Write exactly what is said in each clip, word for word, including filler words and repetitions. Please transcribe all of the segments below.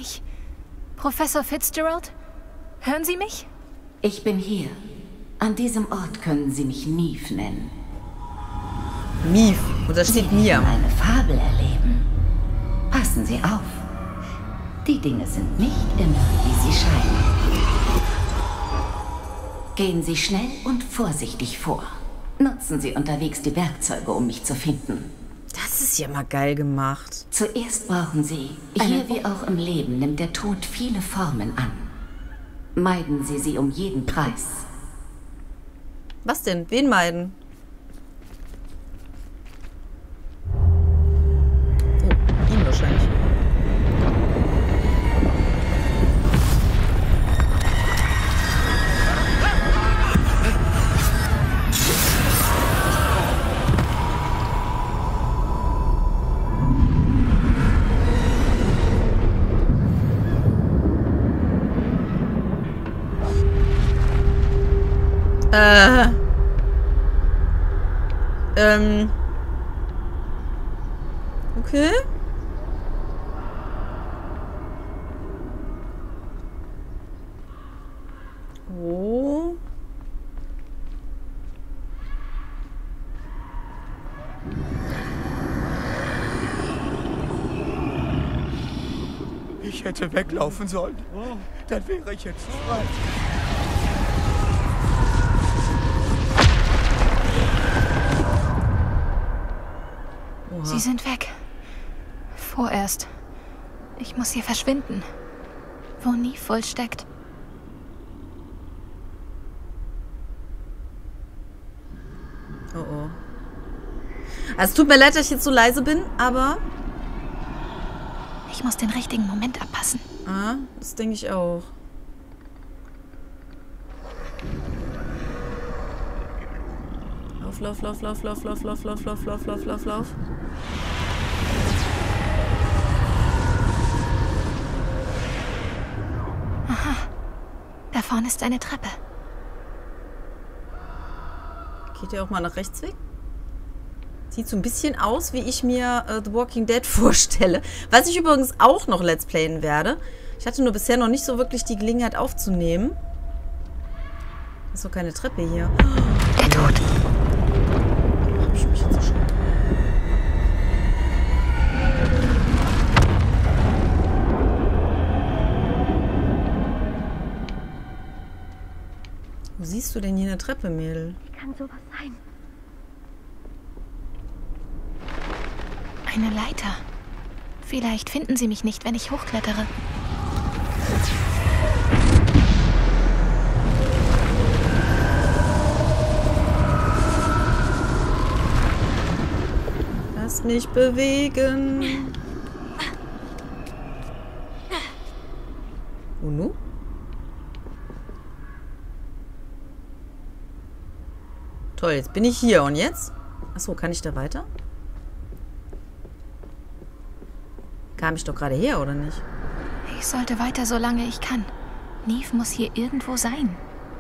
Ich... Professor Fitzgerald? Hören Sie mich? Ich bin hier. An diesem Ort können Sie mich Neve nennen. Neve. Und da steht Mia. Sie werden eine Fabel erleben. Passen Sie auf. Die Dinge sind nicht immer, wie sie scheinen. Gehen Sie schnell und vorsichtig vor. Nutzen Sie unterwegs die Werkzeuge, um mich zu finden. Das ist ja mal geil gemacht. Zuerst brauchen Sie, hier wie auch im Leben, nimmt der Tod viele Formen an. Meiden Sie sie um jeden Preis. Was denn? Wen meiden? Oh, ihn wahrscheinlich. Äh. Ähm. Okay. Oh. Ich hätte weglaufen sollen. Dann wäre ich jetzt frei. Sie sind weg. Vorerst. Ich muss hier verschwinden. Wo Neve wohl steckt. Oh oh. Also es tut mir leid, dass ich jetzt so leise bin, aber... Ich muss den richtigen Moment abpassen. Ah, das denke ich auch. Lauf, lauf, lauf, lauf, lauf, lauf, lauf, lauf, lauf, lauf, lauf, lauf. Aha. Da vorne ist eine Treppe. Geht ihr auch mal nach rechts weg? Sieht so ein bisschen aus, wie ich mir äh, The Walking Dead vorstelle. Was ich übrigens auch noch Let's Playen werde. Ich hatte nur bisher noch nicht so wirklich die Gelegenheit aufzunehmen. Ist doch keine Treppe hier. Der Tod. Hab ich mich jetzt so schnell. Wo siehst du denn hier eine Treppe, Mädel? Wie kann sowas sein? Eine Leiter. Vielleicht finden sie mich nicht, wenn ich hochklettere. Lass mich bewegen. Und nu? Toll, jetzt bin ich hier. Und jetzt? Achso, kann ich da weiter? Kam ich doch gerade her, oder nicht? Ich sollte weiter, solange ich kann. Neve muss hier irgendwo sein.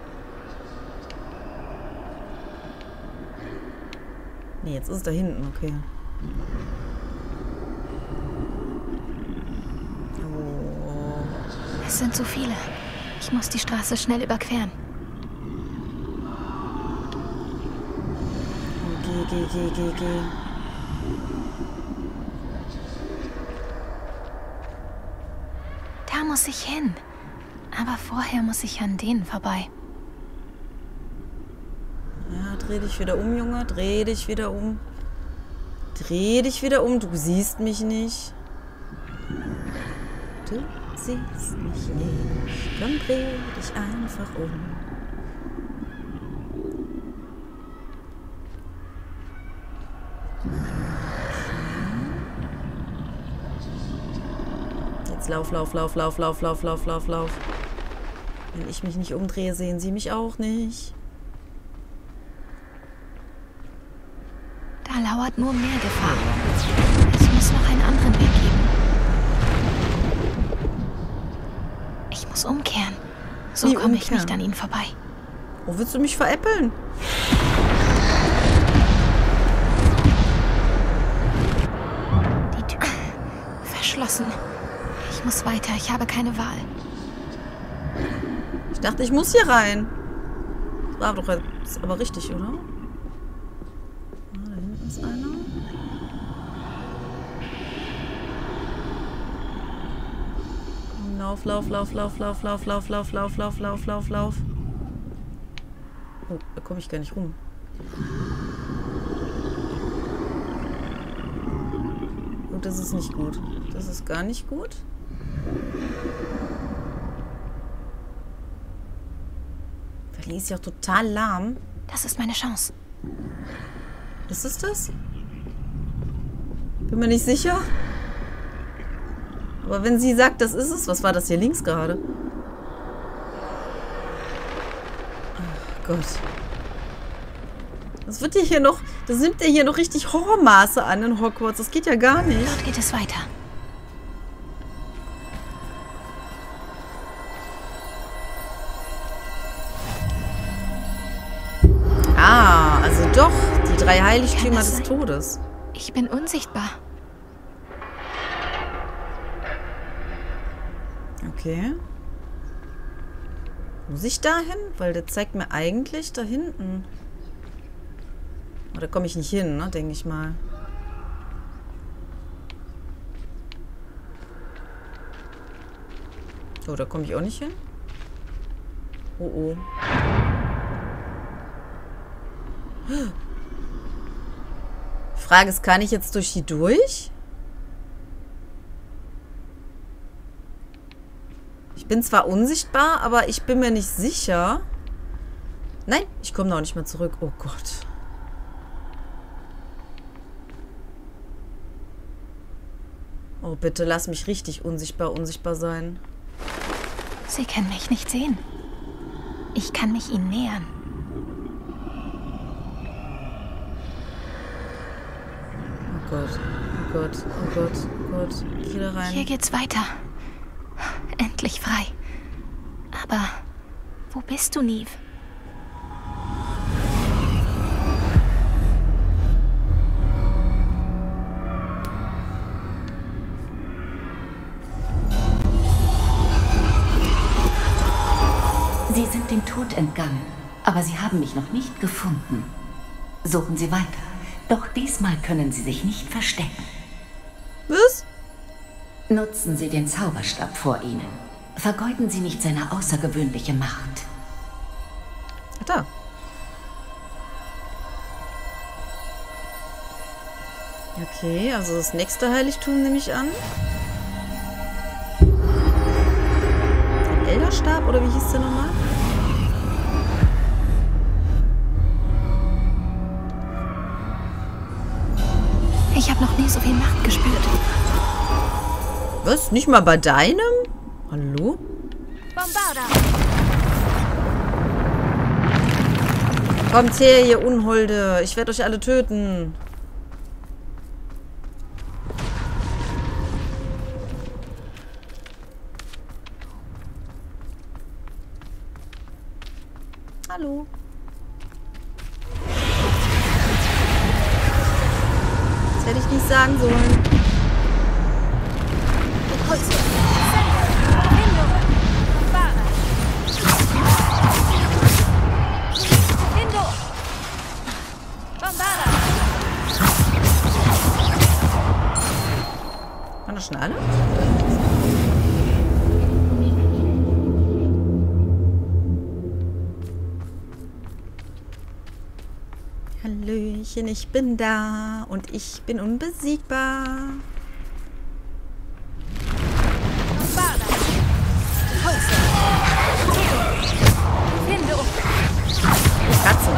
Nee, jetzt ist es da hinten, okay. Oh. Es sind so viele. Ich muss die Straße schnell überqueren. Geh, geh, geh, geh, geh. Da muss ich hin. Aber vorher muss ich an denen vorbei. Ja, dreh dich wieder um, Junge. Dreh dich wieder um. Dreh dich wieder um. Du siehst mich nicht. Du siehst mich nicht. Dann dreh dich einfach um. Jetzt lauf, lauf, lauf, lauf, lauf, lauf, lauf, lauf, lauf. Wenn ich mich nicht umdrehe, sehen sie mich auch nicht. Da lauert nur mehr Gefahr. Es muss noch einen anderen Weg geben. Ich muss umkehren. So Wie komme ich umkehren? nicht an ihnen vorbei. Oh, willst du mich veräppeln? Die Tür verschlossen. Ich Ich muss weiter. Ich habe keine Wahl. Ich dachte, ich muss hier rein. Das war doch jetzt aber richtig, oder? Ah, da hinten ist einer. Lauf, lauf, lauf, lauf, lauf, lauf, lauf, lauf, lauf, lauf, lauf, lauf, lauf. Oh, da komme ich gar nicht rum. Oh, das ist nicht gut. Das ist gar nicht gut. Verlie ist ja auch total lahm. Das ist meine Chance. Ist es das? Bin mir nicht sicher. Aber wenn sie sagt, das ist es, was war das hier links gerade? Ach Gott. Das wird ja hier noch, das nimmt ja hier noch richtig Horrormaße an in Hogwarts. Das geht ja gar nicht. Dort geht es weiter. Ah, also doch, die drei Heiligtümer des sein? Todes. Ich bin unsichtbar. Okay. Muss ich da hin? Weil der zeigt mir eigentlich da hinten. Oh, da komme ich nicht hin, ne? Denke ich mal. Oh, da komme ich auch nicht hin. Oh, oh. Die Frage ist, kann ich jetzt durch hier durch? Ich bin zwar unsichtbar, aber ich bin mir nicht sicher. Nein, ich komme noch nicht mehr zurück. Oh Gott. Oh, bitte lass mich richtig unsichtbar, unsichtbar sein. Sie können mich nicht sehen. Ich kann mich ihnen nähern. Oh Gott, oh Gott, oh Gott, oh Gott. Geh da rein. Hier geht's weiter. Endlich frei. Aber wo bist du, Neve? Sie sind dem Tod entgangen, aber Sie haben mich noch nicht gefunden. Suchen Sie weiter. Doch diesmal können Sie sich nicht verstecken. Was? Nutzen Sie den Zauberstab vor Ihnen. Vergeuden Sie nicht seine außergewöhnliche Macht. Ach, da. Okay, also das nächste Heiligtum nehme ich an. Der Elderstab, oder wie hieß der nochmal? Ich habe noch nie so viel Macht gespürt. Was? Nicht mal bei deinem? Hallo? Bombarda! Kommt her, ihr Unholde. Ich werde euch alle töten. Hallo. Das hätte ich nicht sagen sollen. Waren das schon alle? Hallöchen, ich bin da und ich bin unbesiegbar. Katze.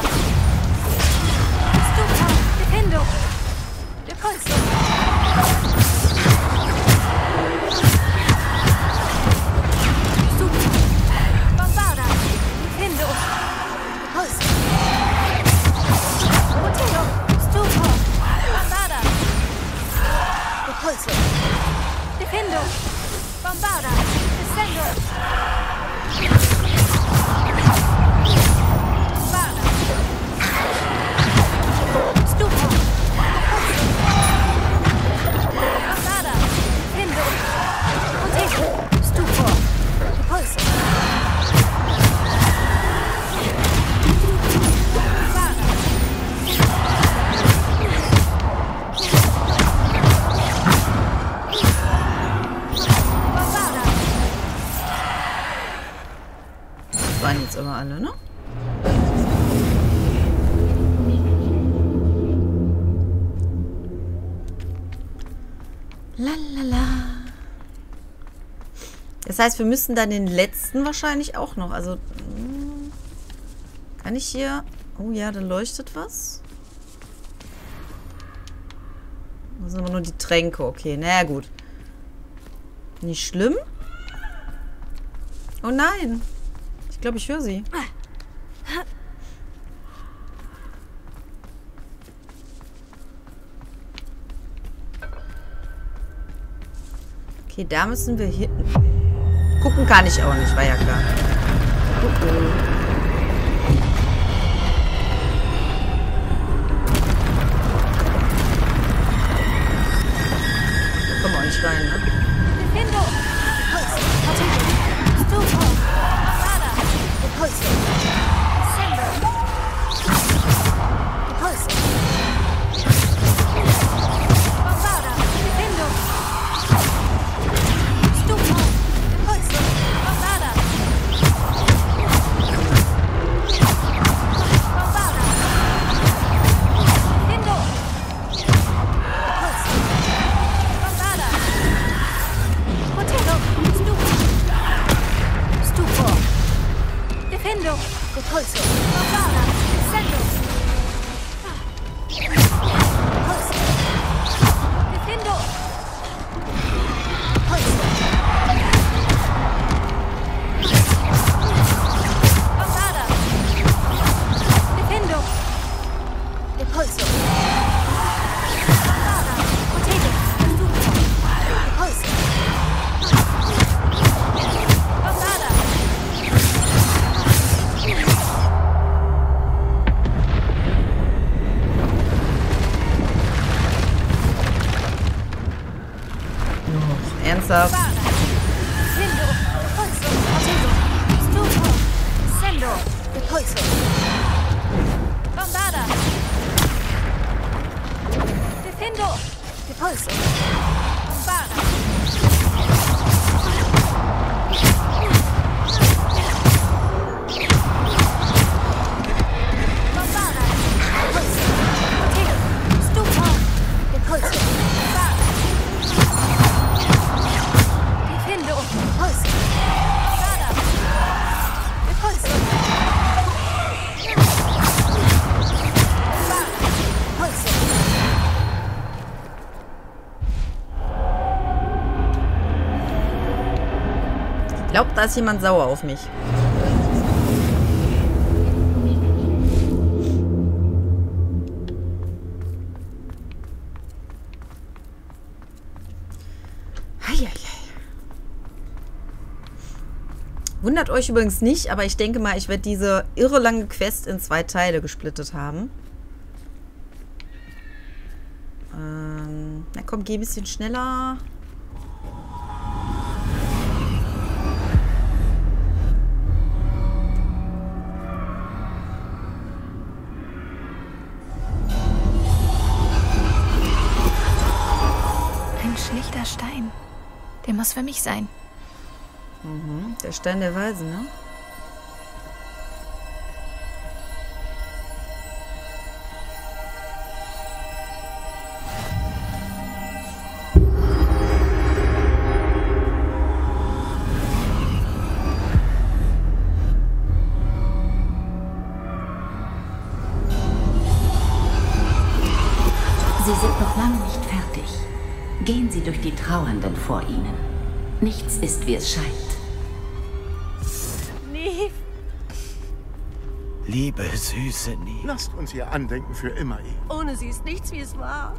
Defendo! Bombarda! Descendo! Bombarda! Stupo! Bombarda! Defendo! alle, ne? Lalala. Das heißt, wir müssen dann den letzten wahrscheinlich auch noch. Also, kann ich hier... Oh ja, da leuchtet was. Das sind aber nur die Tränke. Okay, naja, gut. Nicht schlimm. Oh nein. Ich glaube, ich höre sie. Okay, da müssen wir hin. Gucken kann ich auch nicht, war ja klar. Uh -oh. Da kommen wir auch nicht rein, ne? Ernsthaft? Ich glaube, da ist jemand sauer auf mich. Eieiei. Wundert euch übrigens nicht, aber ich denke mal, ich werde diese irre lange Quest in zwei Teile gesplittet haben. Ähm, na komm, geh ein bisschen schneller. Schlichter Stein. Der muss für mich sein. Mhm, der Stein der Weisen, ne? Sie sind noch lange nicht fertig. Gehen Sie durch die Trauernden vor Ihnen. Nichts ist, wie es scheint. Neve. Liebe, süße Neve. Lasst uns ihr andenken für immer. Ohne sie ist nichts, wie es war.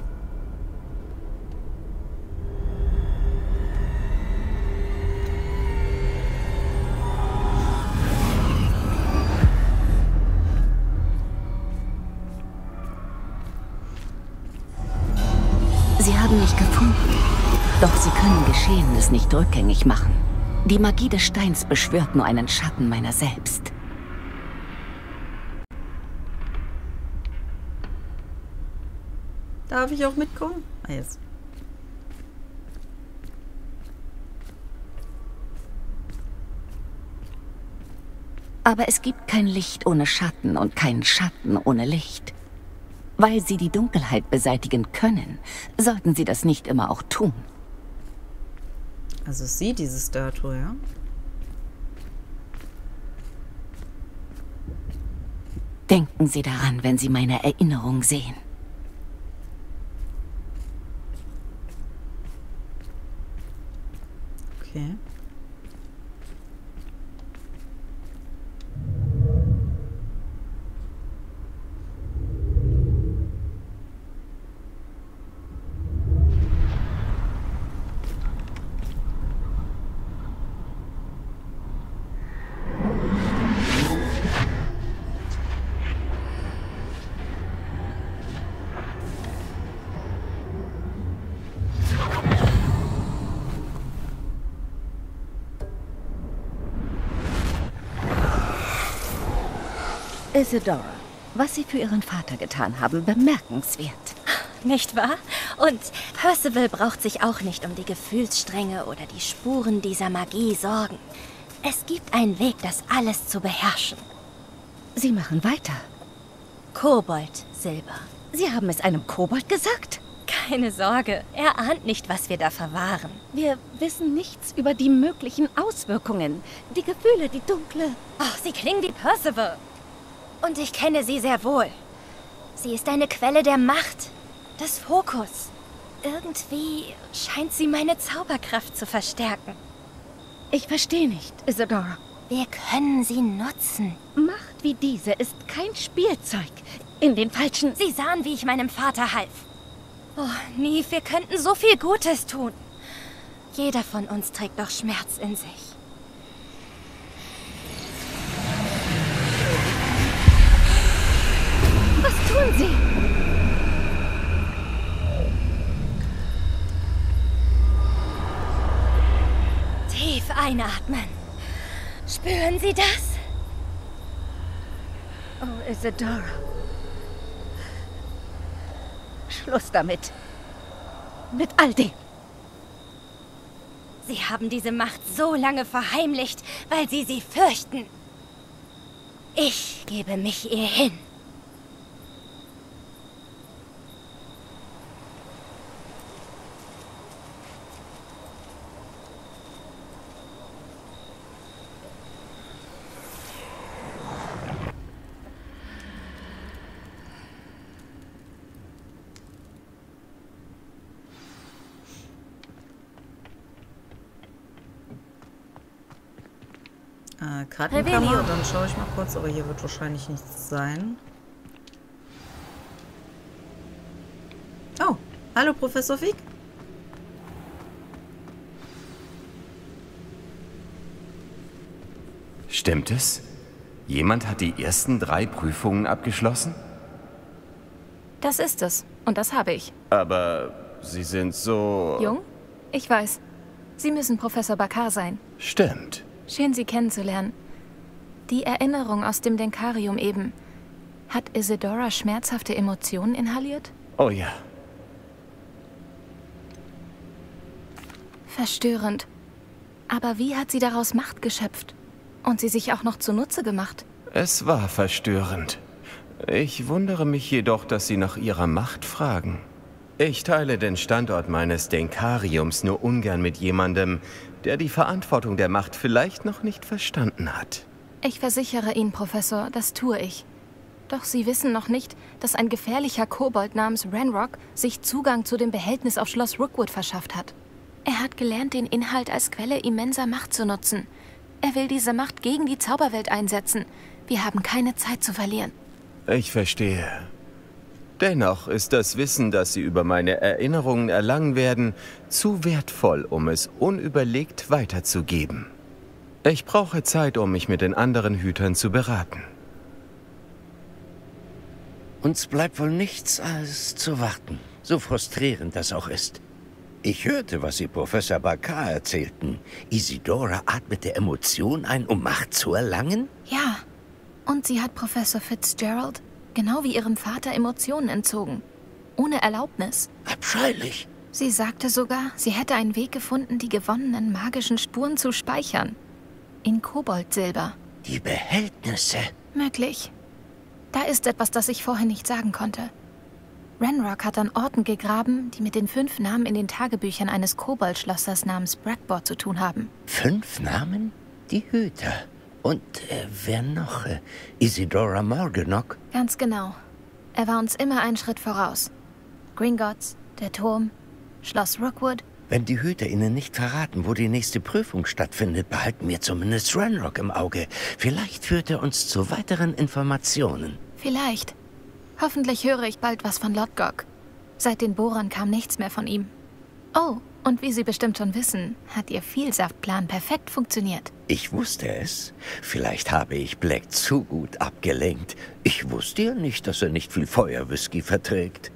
Sie haben mich gefunden. Doch Sie können Geschehenes nicht rückgängig machen. Die Magie des Steins beschwört nur einen Schatten meiner selbst. Darf ich auch mitkommen? Ah, jetzt. Aber es gibt kein Licht ohne Schatten und keinen Schatten ohne Licht. Weil sie die Dunkelheit beseitigen können, sollten sie das nicht immer auch tun. Also sie, diese Statue, ja? Denken Sie daran, wenn Sie meine Erinnerung sehen. Okay. Isidora, was Sie für Ihren Vater getan haben, bemerkenswert. Nicht wahr? Und Percival braucht sich auch nicht um die Gefühlsstränge oder die Spuren dieser Magie sorgen. Es gibt einen Weg, das alles zu beherrschen. Sie machen weiter. Kobold, Silber. Sie haben es einem Kobold gesagt? Keine Sorge, er ahnt nicht, was wir da verwahren. Wir wissen nichts über die möglichen Auswirkungen. Die Gefühle, die dunkle... Oh, sie klingen wie Percival. Und ich kenne sie sehr wohl. Sie ist eine Quelle der Macht, des Fokus. Irgendwie scheint sie meine Zauberkraft zu verstärken. Ich verstehe nicht, Isidora. Wir können sie nutzen. Macht wie diese ist kein Spielzeug. In den falschen... Sie sahen, wie ich meinem Vater half. Oh, Neve, wir könnten so viel Gutes tun. Jeder von uns trägt doch Schmerz in sich. Was tun Sie? Tief einatmen. Spüren Sie das? Oh, Isidora. Schluss damit. Mit all dem. Sie haben diese Macht so lange verheimlicht, weil Sie sie fürchten. Ich gebe mich ihr hin. Äh, Kartenkammer, dann schaue ich mal kurz, aber hier wird wahrscheinlich nichts sein. Oh, hallo Professor Fig. Stimmt es? Jemand hat die ersten drei Prüfungen abgeschlossen? Das ist es. Und das habe ich. Aber Sie sind so... Jung? Ich weiß. Sie müssen Professor Bakar sein. Stimmt. Schön, Sie kennenzulernen. Die Erinnerung aus dem Denkarium eben. Hat Isidora schmerzhafte Emotionen inhaliert? Oh ja. Verstörend. Aber wie hat sie daraus Macht geschöpft? Und sie sich auch noch zunutze gemacht? Es war verstörend. Ich wundere mich jedoch, dass Sie nach ihrer Macht fragen. Ich teile den Standort meines Denkariums nur ungern mit jemandem, der die Verantwortung der Macht vielleicht noch nicht verstanden hat. Ich versichere Ihnen, Professor, das tue ich. Doch Sie wissen noch nicht, dass ein gefährlicher Kobold namens Ranrock sich Zugang zu dem Behältnis auf Schloss Rookwood verschafft hat. Er hat gelernt, den Inhalt als Quelle immenser Macht zu nutzen. Er will diese Macht gegen die Zauberwelt einsetzen. Wir haben keine Zeit zu verlieren. Ich verstehe. Dennoch ist das Wissen, das Sie über meine Erinnerungen erlangen werden, zu wertvoll, um es unüberlegt weiterzugeben. Ich brauche Zeit, um mich mit den anderen Hütern zu beraten. Uns bleibt wohl nichts als zu warten, so frustrierend das auch ist. Ich hörte, was Sie Professor Bakar erzählten. Isidora atmete Emotionen ein, um Macht zu erlangen? Ja. Und sie hat Professor Fitzgerald, genau wie ihrem Vater, Emotionen entzogen. Ohne Erlaubnis. Abscheulich. Sie sagte sogar, sie hätte einen Weg gefunden, die gewonnenen magischen Spuren zu speichern. In Koboldsilber. Die Behältnisse. Möglich. Da ist etwas, das ich vorher nicht sagen konnte. Ranrock hat an Orten gegraben, die mit den fünf Namen in den Tagebüchern eines Koboldschlossers namens Brackboard zu tun haben. Fünf Namen? Die Hüter. Und äh, wer noch? Äh, Isidora Morganach? Ganz genau. Er war uns immer einen Schritt voraus. Gringotts, der Turm, Schloss Rookwood. Wenn die Hüter Ihnen nicht verraten, wo die nächste Prüfung stattfindet, behalten wir zumindest Ranrock im Auge. Vielleicht führt er uns zu weiteren Informationen. Vielleicht. Hoffentlich höre ich bald was von Lodgok. Seit den Bohrern kam nichts mehr von ihm. Oh, und wie Sie bestimmt schon wissen, hat Ihr Vielsaftplan perfekt funktioniert. Ich wusste es. Vielleicht habe ich Black zu gut abgelenkt. Ich wusste ja nicht, dass er nicht viel Feuerwhisky verträgt.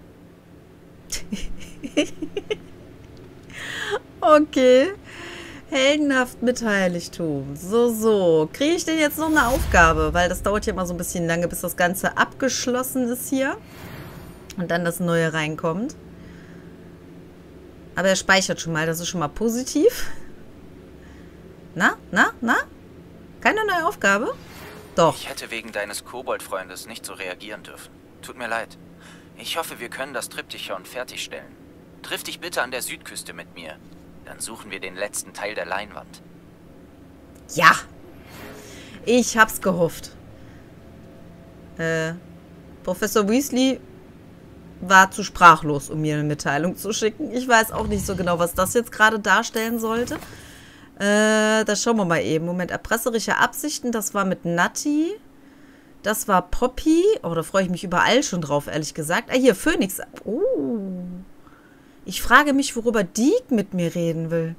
Okay. Heldenhaft mit Heiligtum. So, so. Kriege ich denn jetzt noch eine Aufgabe? Weil das dauert ja immer so ein bisschen lange, bis das Ganze abgeschlossen ist hier. Und dann das Neue reinkommt. Aber er speichert schon mal. Das ist schon mal positiv. Na, na, na? Keine neue Aufgabe? Doch. Ich hätte wegen deines Koboldfreundes nicht so reagieren dürfen. Tut mir leid. Ich hoffe, wir können das Triptychon fertigstellen. Triff dich bitte an der Südküste mit mir. Dann suchen wir den letzten Teil der Leinwand. Ja. Ich hab's gehofft. Äh, Professor Weasley war zu sprachlos, um mir eine Mitteilung zu schicken. Ich weiß auch nicht so genau, was das jetzt gerade darstellen sollte. Äh, das schauen wir mal eben. Moment, erpresserische Absichten, das war mit Natti. Das war Poppy. Oh, da freue ich mich überall schon drauf, ehrlich gesagt. Ah, hier, Phönix. Oh. Ich frage mich, worüber Deek mit mir reden will.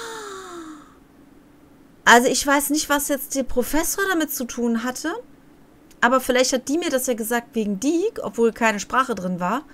Also ich weiß nicht, was jetzt der Professor damit zu tun hatte. Aber vielleicht hat die mir das ja gesagt wegen Deek, obwohl keine Sprache drin war.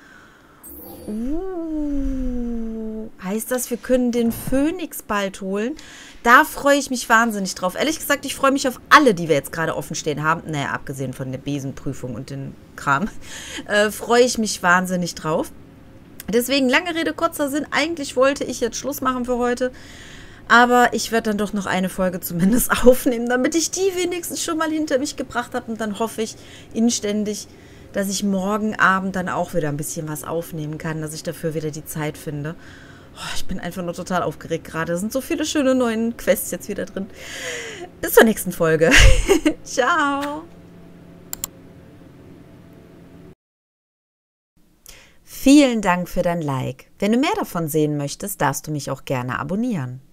Uh, heißt das, wir können den Phönix bald holen? Da freue ich mich wahnsinnig drauf. Ehrlich gesagt, ich freue mich auf alle, die wir jetzt gerade offen stehen haben. Naja, abgesehen von der Besenprüfung und dem Kram. Äh, freue ich mich wahnsinnig drauf. Deswegen, lange Rede, kurzer Sinn. Eigentlich wollte ich jetzt Schluss machen für heute. Aber ich werde dann doch noch eine Folge zumindest aufnehmen, damit ich die wenigstens schon mal hinter mich gebracht habe. Und dann hoffe ich inständig, dass ich morgen Abend dann auch wieder ein bisschen was aufnehmen kann, dass ich dafür wieder die Zeit finde. Oh, ich bin einfach nur total aufgeregt gerade. Da sind so viele schöne neue Quests jetzt wieder drin. Bis zur nächsten Folge. Ciao. Vielen Dank für dein Like. Wenn du mehr davon sehen möchtest, darfst du mich auch gerne abonnieren.